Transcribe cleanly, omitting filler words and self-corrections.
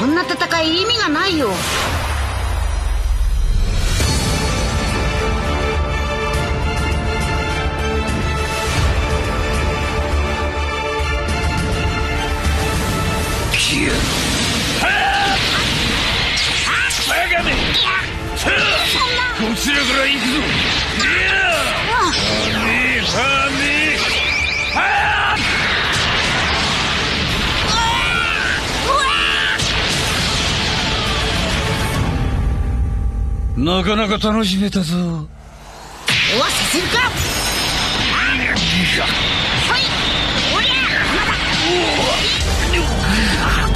こんな戦い意味がないよ。 こちらから行くぞ。なかなか楽しめたぞ。 おわさせるか。はい、おりゃ、まだ。